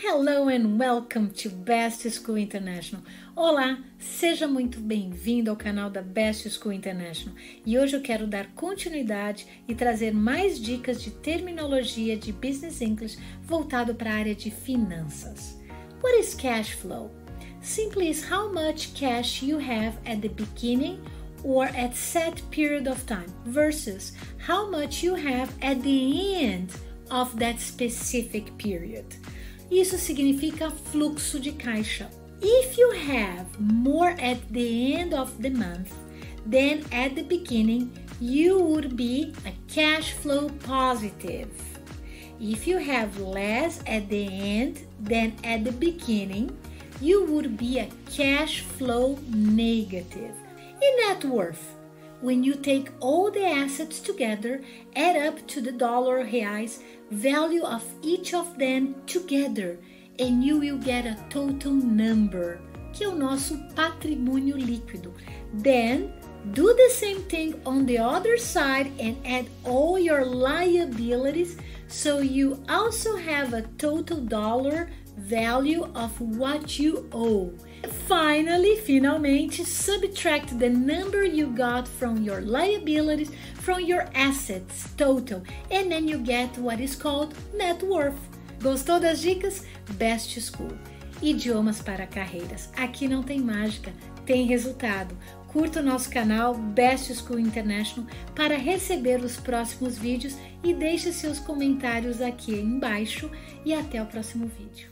Hello and welcome to Best School International. Olá, seja muito bem-vindo ao canal da Best School International. E hoje eu quero dar continuidade e trazer mais dicas de terminologia de Business English voltado para a área de finanças. What is cash flow? Simply is how much cash you have at the beginning or at set period of time versus how much you have at the end of that specific period. Isso significa fluxo de caixa. If you have more at the end of the month than at the beginning, you would be a cash flow positive. If you have less at the end than at the beginning, you would be a cash flow negative. In net worth, when you take all the assets together, add up to the dollar reais value of each of them together, and you will get a total number, que é o nosso patrimônio líquido. Then, do the same thing on the other side and add all your liabilities, so you also have a total dollar value of what you owe. Finalmente, subtract the number you got from your liabilities from your assets total, and then you get what is called net worth. Gostou das dicas? Best School. Idiomas para carreiras. Aqui não tem mágica, tem resultado. Curta o nosso canal Best School International para receber os próximos vídeos e deixe seus comentários aqui embaixo e até o próximo vídeo.